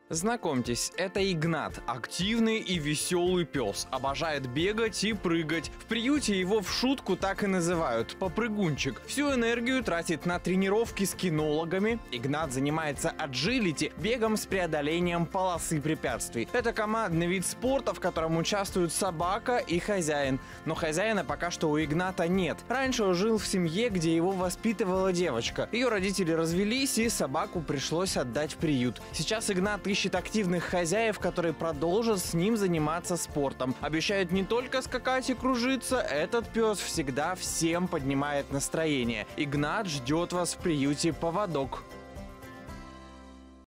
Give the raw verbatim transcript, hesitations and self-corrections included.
Знакомьтесь, это Игнат, активный и веселый пес, обожает бегать и прыгать. В приюте его в шутку так и называют – попрыгунчик. Всю энергию тратит на тренировки с кинологами. Игнат занимается аджилити, бегом с преодолением полосы препятствий. Это командный вид спорта, в котором участвуют собака и хозяин. Но хозяина пока что у Игната нет. Раньше он жил в семье, где его воспитывала девочка. Ее родители развелись, и собаку пришлось отдать в приют. Сейчас Игнат ищет ищет активных хозяев, которые продолжат с ним заниматься спортом. Обещают не только скакать и кружиться, этот пес всегда всем поднимает настроение. Игнат ждет вас в приюте «Поводок».